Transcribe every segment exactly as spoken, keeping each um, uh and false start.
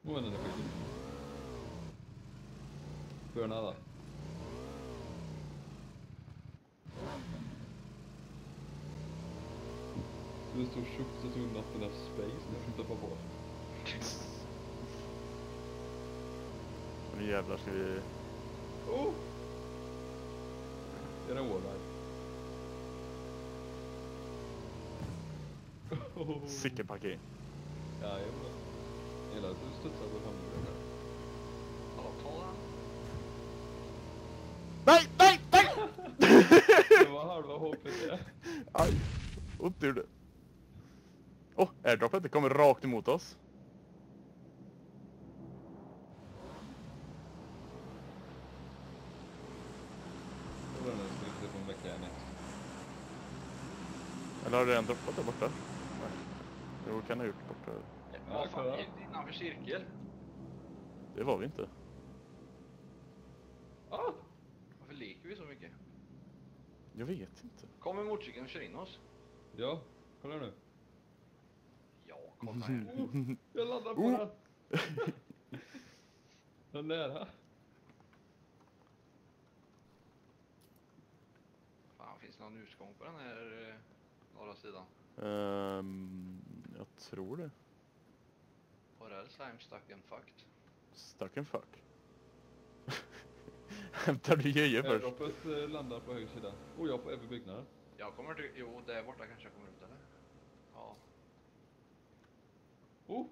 Och en energi. För nära. Det står tjock så nothing enough space. Jag får inte på. Nu jävlar ska vi... Oh! Är det en wallride? Oh. Sicken parkering. Ja, jag vet. Jag gillar att du studsar på framhjulen här. Ja, ta den. Nej, nej, nej! Det var halva hoppet det. Aj, otur det. Åh, oh, airdroppet, det kommer rakt emot oss. Det var den som gick på en vecka igen. Eller har det en droppat där borta? Nej. Jo, kan ha gjort borta. Ja, vad fan, är det innanför cirkel? Det var vi inte. Ah! Varför leker vi så mycket? Jag vet inte. Kom en motorcykeln och kör in oss. Ja, kolla nu. Ja, kolla här. Oh, jag laddar på Oh. den. Den nära. Fan, finns det någon utgång på den här eh, norra sidan? Um, jag tror det. Or else I'm stuck and fucked. Stuck and fuck. Hämtar du J J först? Airdroppet eh, landar på höger sida. Oh, jag på över byggnaden. Jag kommer till... Jo, där borta kanske jag kommer ut, eller? Ja. Oh!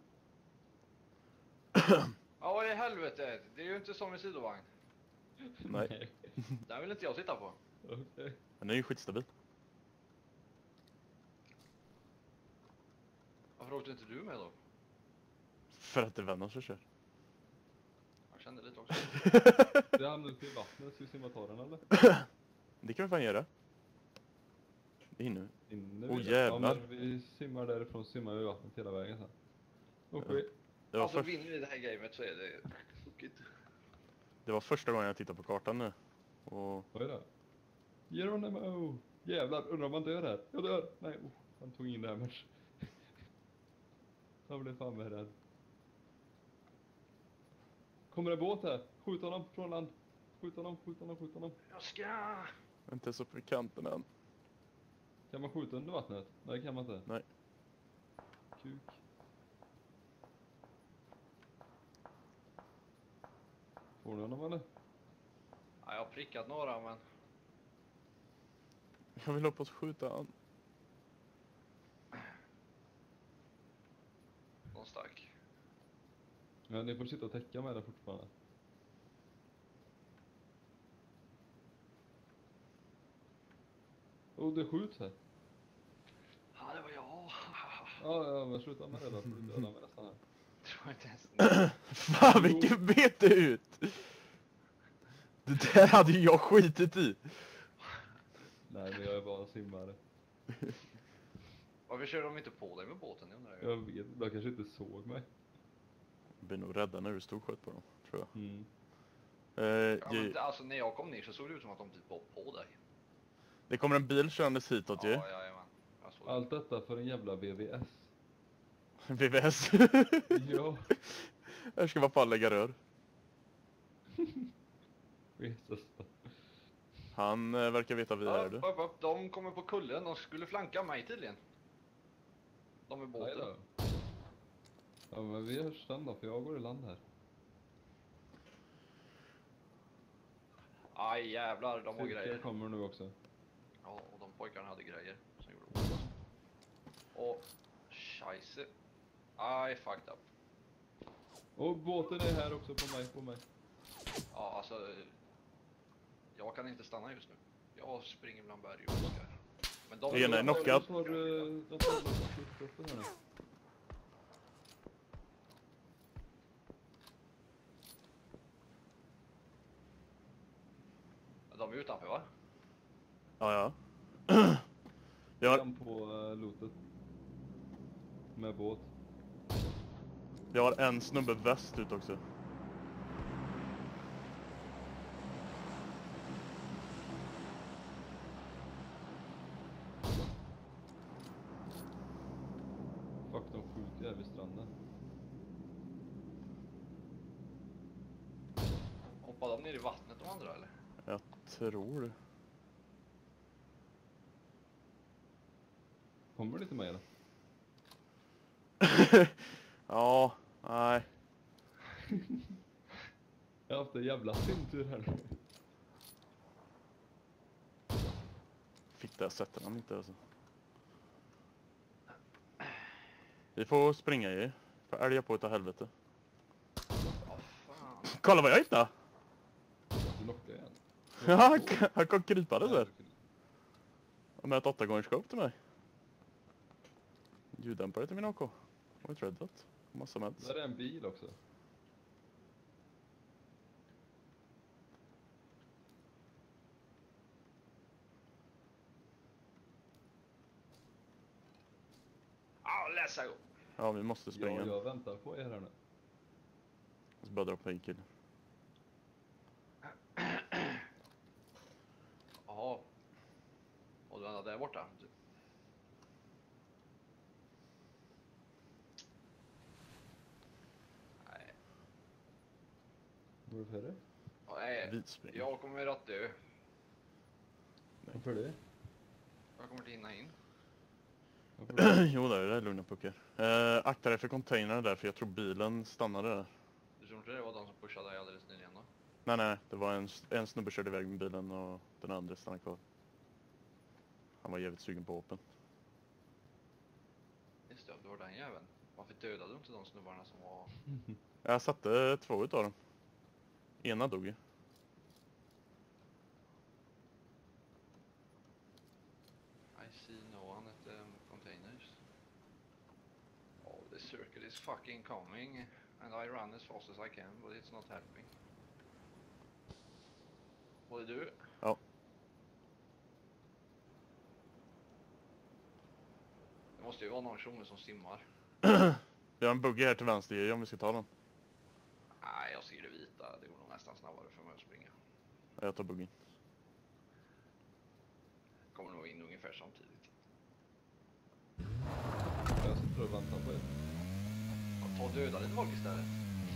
Ja, vad i helvete? Det är ju inte som en sidovagn. Nej. Den vill inte jag sitta på. Okej. Okay. Den är ju skitstabil. Varför åkte inte du med då? För att det är vänner som kör. Jag kände lite också. Det hamnar ute i vattnet, så vi simmar ta den eller? Det kan vi fan göra. Inne. Inne Åh, vid- jävlar. Ja, men vi simmar därifrån, simmar vi i vattnet hela vägen sen. Okej. Det var, Alltså först, vinner vi det här gamet så är det tokigt. det var första gången jag tittade på kartan nu. Och Vad är det? Geronimo! Jävlar, undrar om man dör här? Jag dör! Nej, oh, han tog in damage. Jag blev fan med rädd. Kommer en båt här? Skjut honom från land. Skjut honom, skjut honom, skjut honom. Jag ska... inte så på kanten än. Kan man skjuta under vattnet? Nej, kan man inte. Nej. Kuk. Får du honom eller? Ja, jag har prickat några, men... Jag vill hoppas skjuta han. De stack. Ja, ni får sitta och täcka med det fortfarande. Oh, det skjuts här. Ja, det var jag. Ja, ja, men sluta med det då. För du dödar mig nästan här. Det var inte ens... Fan vilken bete ut! Det där hade ju jag skitit i. Nej, men jag är bara en simmare. Varför kör de inte på dig med båten? Jag undrar. Jag vet, de kanske inte såg mig. Jag blir nog rädda när du stod skött på dem, tror jag. Mm. Eh, Ja, men, J- alltså när jag kom ner så såg det ut som att de typ var på dig. det kommer en bil körandes hitåt ju. Ja, jajamän. Jag såg Allt detta för en jävla V V S. V V S. Ja. Här ska man fan lägga rör. Jesus. Han eh, verkar veta vi är Upp, du. upp, upp. De kommer på kullen. De skulle flanka mig tydligen. De är Nej båten. då. Ja, men vi hörs sen då, för jag går i land här. Aj jävlar, de har Cirkel grejer. kommer nu också. Ja, och de pojkarna hade grejer. Som gjorde ont. Och scheisse. I fucked up. Och båten är här också på mig, på mig. Ja, alltså. Jag kan inte stanna just nu. Jag springer bland berg och buskar. Men de... Ena är knockad. De tar, eh, de tar sluttruppen här nu. De är utanför, va? Ja, ja. Jag har, En på uh, lootet. Med båt. jag har en snubbe väst ut också. Fuck, de skjuter här vid stranden. Var de nere i vattnet de andra eller? Jag tror det. Kommer du till mig då? Ja, nej. Jag har haft en jävla tur här nu. Fick det, jag sätter den inte alltså. Vi får springa i. Får älga på utav helvete. Vad fan. Kolla vad jag hittade! Du knockar igen. Ja, han, han kom krypande där. Med ett åtta gånger scope till mig. Ljuddämpare till min A K. Och ett red dot. Massa meds. Där är en bil också. Ah, läsa gå. Ja, vi måste springa. Ja, jag väntar på er här nu. Jag ska bara dra på en kill. Jaha. Och du är där borta. Nej. Varför det? Nej. Vi springer. Jag kommer att dö. Varför det? Jag kommer inte hinna in. Varför det? Jo, där är det lugna puckar. Uh, akta dig för containern där, för jag tror bilen stannade där. Du tror inte det var de som pushade dig alldeles nyligen då? Nej, nej, det var en, en snubbe körde iväg med bilen och den andra stannade kvar. Han var jävligt sugen på open. Just det, det var den jäveln. Varför dödade du inte de snubbarna som var... Jag satte två utav dem. Ena dog ju. I see no one at the containers. Oh, the circle is fucking coming. And I run as fast as I can, but it's not helping. Var det du? Ja. Det måste ju vara någon tjomme som simmar. Vi har en buggy här till vänster om vi ska ta den. Nej, jag ser det vita. Det går nog nästan snabbare för mig att springa. Jag tar buggyn. Kommer nog in ungefär samtidigt. Jag sitter och väntar på er. Ja, ta och döda lite folk istället.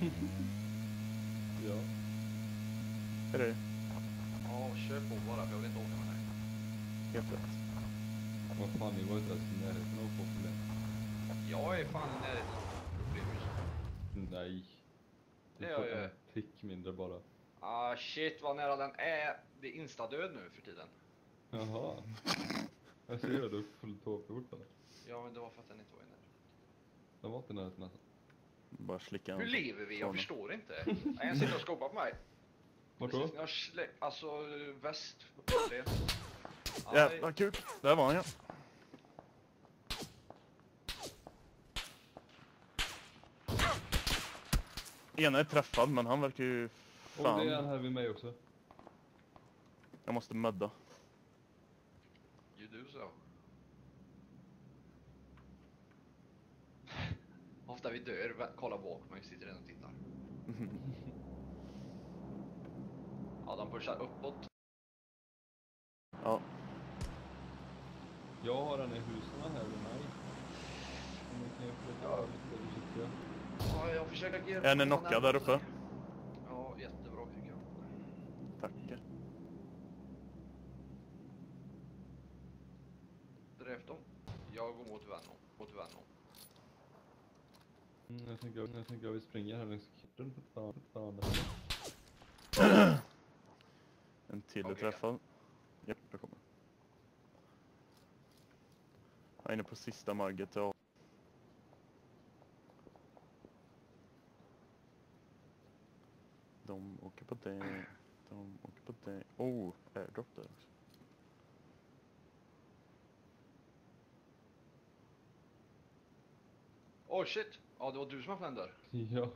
Ja. Är det Ja, kör på bara för jag vill inte åka med dig. helt rätt? Vad fan, ni var inte ens i närheten av att få problem. Jag är fan i närheten av problem just nu. Nej. Du Det får gör jag. en tick mindre bara. Ah shit vad nära den är. Det är instadöd nu för tiden. Jaha. Jag ser det, du är fullt tårtgjort eller? Ja men det var för att den inte var i närheten. Den var inte i närheten alltså. Bara slicka en. Hur lever vi? Jag Såna. förstår inte. Nej, jag sitter och skopar på mig. Vart då? Precis när jag slä... Alltså väst. Det. Jävla kuk. Där var han ja. Ena är träffad men han verkar ju Och fan. det är en här vid mig också. Jag måste mödda. You do so. Ofta vi dör, vä- kolla bak men vi sitter redan och tittar. Ja, de pushar uppåt. Ja. Jag har en i husen här vid mig. Om ni kan ju flytta över lite där du sitter. Ja, jag försöker agera. En är knockad där uppe. Ja, jättebra tycker jag. Tackar. Dräv dem. Jag går mot Venom. Mot Venom. Mm, jag tänker jag tänker att vi springer här längs kutten på stan. På stan. En till är Okej, träffad. Ja, jag kommer. Jag är inne på sista marget. Ja. De åker på det. De åker på det. Oh, airdrop där också. Oh shit! Ja, det var du som öppnade den där. Ja.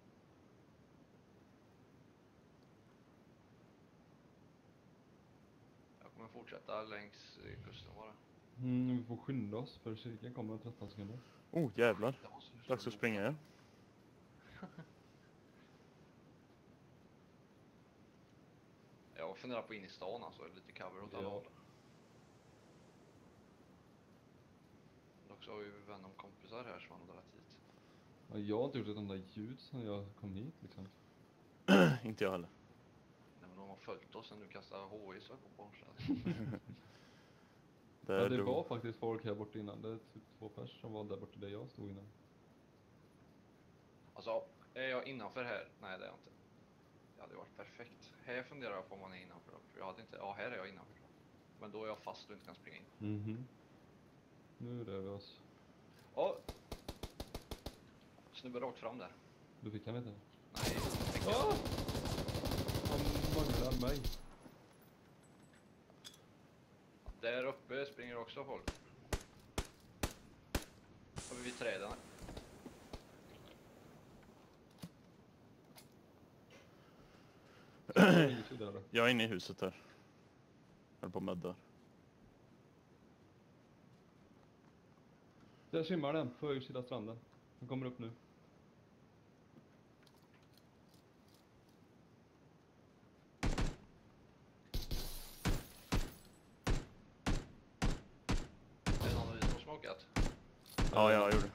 Jag kommer fortsätta längs eh, kusten bara. Mm, vi får skynda oss för cirkeln kommer om tretton sekunder. Oh, jävlar. Det måste du Dags slå att springa ja. Jag funderar på in i stan alltså, lite cover åt alla Ja. håll. Dock så har vi Venom kompisar här som har dragit hit. Ja, jag har inte gjort ett enda ljud sedan jag kom hit liksom. Inte jag heller. de har följt oss sen du kastade H I så på Bornstad. Det, Ja, är det du- var faktiskt folk här borta innan. Det är typ två pers som var där borta där jag stod innan. Alltså, är jag innanför här? Nej, det är jag inte. Det hade varit perfekt. Här funderar jag på om man är innanför då. För jag hade inte... Ja, här är jag innanför då. Men då är jag fast och inte kan springa in. Mhm. Nu rör vi oss. Åh! Snubbe rakt fram där. Du fick han inte? Nej, fick jag. Ah! Han manglar mig. Där uppe springer också folk. Har vi vid träden. Jag är inne i huset här. Jag är på meddar. Där simmar den på höger sida stranden. Den kommer upp nu. Är det någon av er som har smokat? Ja, jag gjorde det.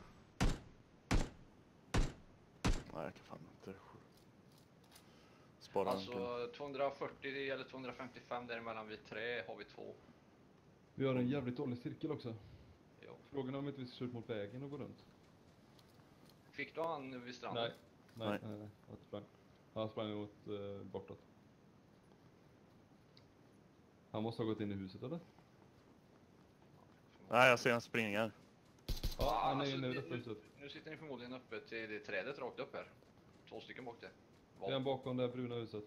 Nej, jag kan fan inte. Spara en kul. Alltså tvåhundrafyrtio eller tvåhundrafemtiofem däremellan vid trä har vi två. Vi har en jävligt dålig cirkel också. Jo. Frågan är om inte vi ska köra ut mot vägen och gå runt. Fick du han vid stranden? Nej. Nej, Nej. nej, nej. Jag sprang. Han sprang emot eh, bortåt. Han måste ha gått in i huset eller? Nej, jag ser en springa. Ja, han är alltså, inne i det- detta huset. Nu sitter ni förmodligen uppe till det trädet rakt upp här. Två stycken bak det. Det är han bakom det bruna huset.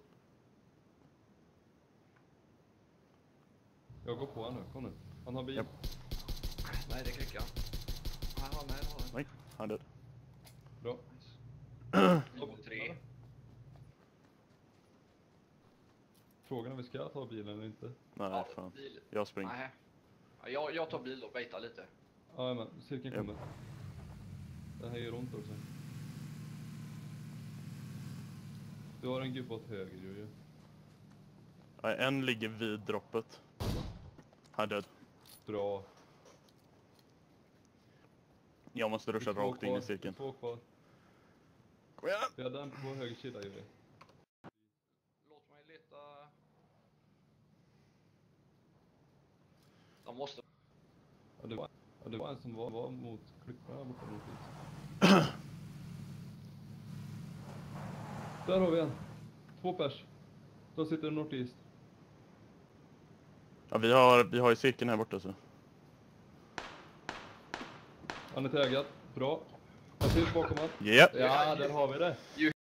Jag går på han nu, kom nu. Han har bil. Japp. Nej, det klickar. Nej, han är har den. Nej, han är död. Bra. Nice. Nivå tre. Frågan är om vi ska ta bilen eller inte. Nej, Ja, fan. bil. Jag springer. Nej. Ja, jag, jag tar bil och baitar lite. Ja, men cirkeln Japp. kommer. Det här gör ont också. Du har en gubbe åt höger ju. Nej, en ligger vid droppet. Han är död. Bra. Jag måste ruscha Två rakt in kvar, i cirkeln. Två kvar. Kom igen! Vi har den på höger sida ju. Låt mig leta. De måste... Ja, det var, ja, det var en som var, var mot klipporna borta mot dit. Där har vi en. Två pers. De sitter i northeast. Ja, vi har, vi har ju cirkeln här borta så. Han är taggad. Bra. Jag ser bakom han. Japp! Ja, där har vi det.